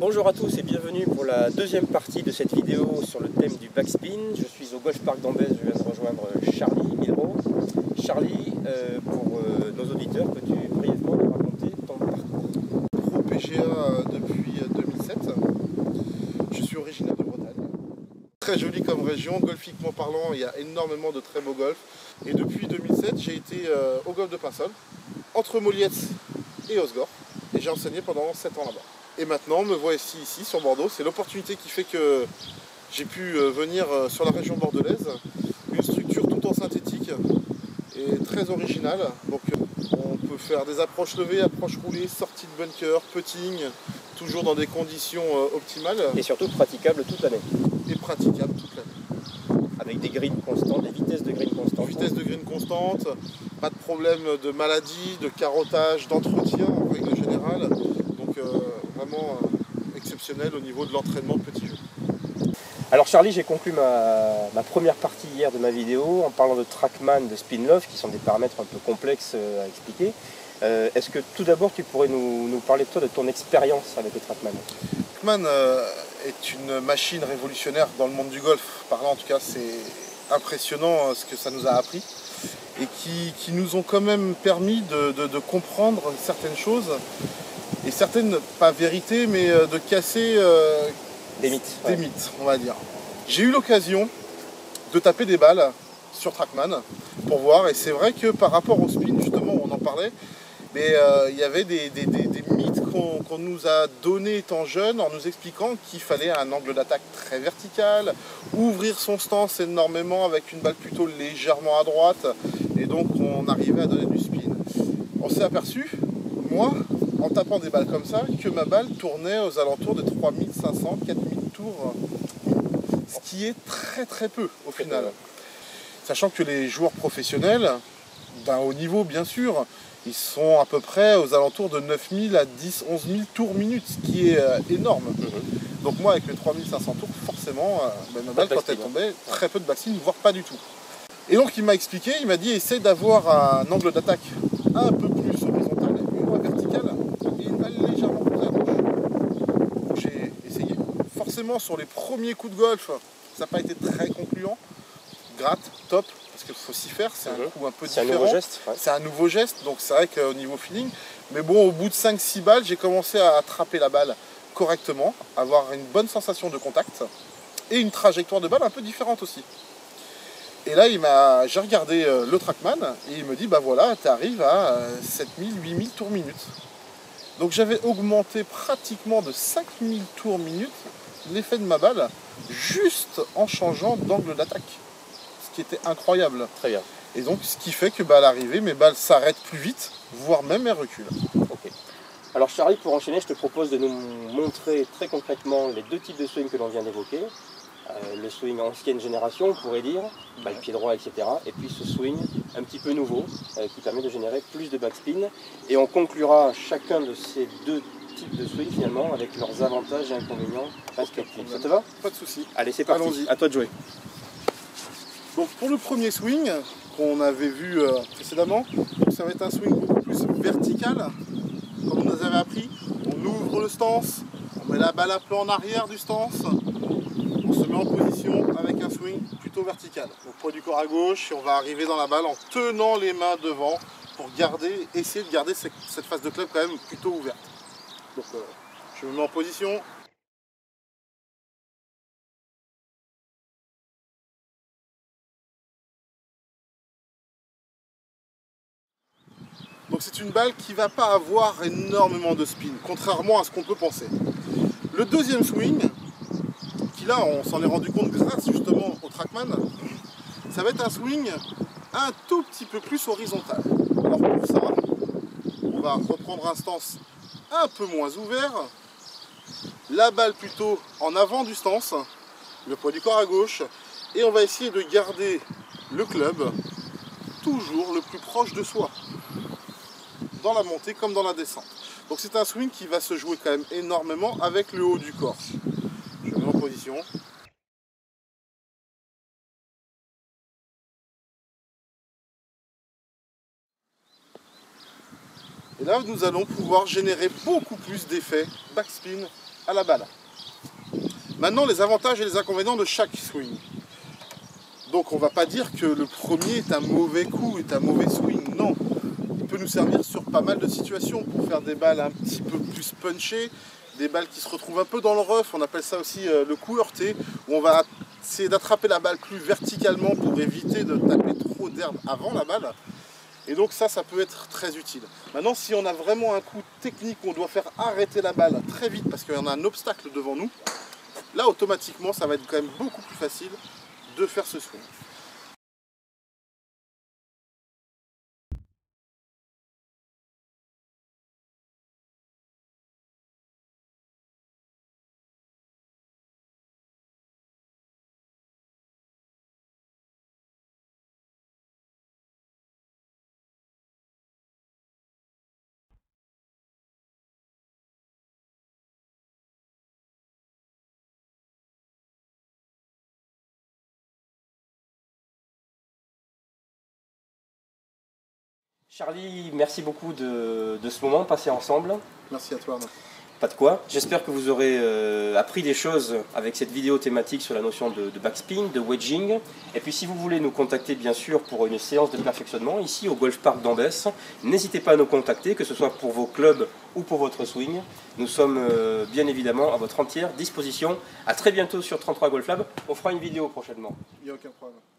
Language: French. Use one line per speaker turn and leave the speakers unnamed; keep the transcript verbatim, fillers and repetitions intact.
Bonjour à tous et bienvenue pour la deuxième partie de cette vidéo sur le thème du backspin. Je suis au Golf Park d'Ambès, je viens de rejoindre Charlie Milro. Charlie, euh, pour euh, nos auditeurs, peux-tu brièvement nous raconter ton parcours?
Pro P G A depuis deux mille sept. Je suis originaire de Bretagne. Très joli comme région, golfiquement parlant, il y a énormément de très beaux golfs. Et depuis deux mille sept, j'ai été euh, au golf de Pinsol, entre Moliette et Osgore. Et j'ai enseigné pendant sept ans là-bas. Et maintenant, me voici ici sur Bordeaux. C'est l'opportunité qui fait que j'ai pu venir sur la région bordelaise. Une structure tout en synthétique et très originale. Donc on peut faire des approches levées, approches roulées, sorties de bunker, putting, toujours dans des conditions optimales.
Et surtout praticable toute l'année.
Et praticable toute l'année.
Avec des greens constantes, des vitesses de green constantes.
Vitesse de green constante, pas de problème de maladie, de carottage, d'entretien en règle générale. Donc euh, vraiment euh, exceptionnel au niveau de l'entraînement de petits jeux.
Alors Charlie, j'ai conclu ma, ma première partie hier de ma vidéo en parlant de Trackman, de Spin-Loft, qui sont des paramètres un peu complexes à expliquer. Euh, Est-ce que tout d'abord tu pourrais nous, nous parler de toi, de ton expérience avec le Trackman?
Trackman euh, est une machine révolutionnaire dans le monde du golf. Par là en tout cas, c'est impressionnant euh, ce que ça nous a appris et qui, qui nous ont quand même permis de, de, de comprendre certaines choses et certaines, pas vérités, mais euh, de casser euh,
des mythes,
des
ouais.
mythes, on va dire. J'ai eu l'occasion de taper des balles sur Trackman pour voir, et c'est vrai que par rapport au spin, justement, on en parlait, mais euh, il y avait des, des, des, des mythes qu'on qu'on nous a donnés étant jeunes en nous expliquant qu'il fallait un angle d'attaque très vertical, ouvrir son stance énormément avec une balle plutôt légèrement à droite, et donc on arrivait à donner du spin. On s'est aperçu, moi, en tapant des balles comme ça, que ma balle tournait aux alentours de trois mille cinq cents à quatre mille tours, ce qui est très très peu au final. Sachant que les joueurs professionnels, d'un haut niveau bien sûr, ils sont à peu près aux alentours de neuf mille à dix à onze mille tours minute, ce qui est euh, énorme. Mm-hmm. Donc moi avec mes trois mille cinq cents tours, forcément, euh, ben, ma balle quand elle tombait, très peu de backspin, voire pas du tout. Et donc il m'a expliqué, il m'a dit essaye d'avoir un angle d'attaque un peu plus horizontal, une moins verticale, et une balle légèrement plus à gauche. Donc j'ai essayé. Forcément sur les premiers coups de golf, ça n'a pas été très concluant. Gratte, top, parce qu'il faut s'y faire, c'est mmh. un coup un peu différent.
C'est un nouveau geste. Ouais.
C'est un nouveau geste, donc c'est vrai qu'au niveau feeling, mais bon, au bout de cinq six balles, j'ai commencé à attraper la balle correctement, avoir une bonne sensation de contact, et une trajectoire de balle un peu différente aussi. Et là, il m'a, j'ai regardé euh, le Trackman, et il me dit, bah voilà, tu arrives à euh, sept mille, huit mille tours minute. Donc j'avais augmenté pratiquement de cinq mille tours minute l'effet de ma balle, juste en changeant d'angle d'attaque. Ce qui était incroyable.
Très bien.
Et donc ce qui fait que bah, à l'arrivée, mes balles s'arrêtent plus vite, voire même elles reculent.
Ok. Alors Charlie, pour enchaîner, je te propose de nous montrer très concrètement les deux types de swing que l'on vient d'évoquer. Euh, le swing ancienne génération, on pourrait dire, balle pied droit, et cetera. Et puis ce swing un petit peu nouveau, euh, qui permet de générer plus de backspin. Et on conclura chacun de ces deux types de swing finalement avec leurs avantages et inconvénients respectifs. Ça te va?
Pas de souci.
Allez, c'est parti.
Allons-y.
À toi de jouer.
Donc pour le premier swing qu'on avait vu euh, précédemment, donc ça va être un swing beaucoup plus vertical, comme on nous avait appris. On ouvre le stance, on met la balle à plat en arrière du stance, on se met en position avec un swing plutôt vertical. Donc poids du corps à gauche et on va arriver dans la balle en tenant les mains devant pour garder, essayer de garder cette, cette phase de club quand même plutôt ouverte. Donc euh, je me mets en position. Donc c'est une balle qui ne va pas avoir énormément de spin, contrairement à ce qu'on peut penser. Le deuxième swing, qui là on s'en est rendu compte grâce justement au Trackman, ça va être un swing un tout petit peu plus horizontal. Alors pour ça, on va reprendre un stance un peu moins ouvert, la balle plutôt en avant du stance, le poids du corps à gauche, et on va essayer de garder le club toujours le plus proche de soi, dans la montée comme dans la descente. Donc c'est un swing qui va se jouer quand même énormément avec le haut du corps. Je me mets en position. Et là nous allons pouvoir générer beaucoup plus d'effets backspin à la balle. Maintenant, les avantages et les inconvénients de chaque swing. Donc on ne va pas dire que le premier est un mauvais coup, est un mauvais swing, non. Il peut nous servir sur pas mal de situations pour faire des balles un petit peu plus punchées, des balles qui se retrouvent un peu dans le rough, on appelle ça aussi euh, le coup heurté, où on va essayer d'attraper la balle plus verticalement pour éviter de taper trop d'herbe avant la balle. Et donc ça, ça peut être très utile. Maintenant, si on a vraiment un coup technique où on doit faire arrêter la balle très vite parce qu'il y en a un obstacle devant nous, là automatiquement ça va être quand même beaucoup plus facile de faire ce swing.
Charlie, merci beaucoup de, de ce moment passé ensemble.
Merci à toi.
Pas de quoi. J'espère que vous aurez euh, appris des choses avec cette vidéo thématique sur la notion de, de backspin, de wedging. Et puis si vous voulez nous contacter bien sûr pour une séance de perfectionnement ici au Golf Park d'Ambès, n'hésitez pas à nous contacter, que ce soit pour vos clubs ou pour votre swing. Nous sommes euh, bien évidemment à votre entière disposition. A très bientôt sur trente-trois Golf Lab. On fera une vidéo prochainement.
Il n'y a aucun problème.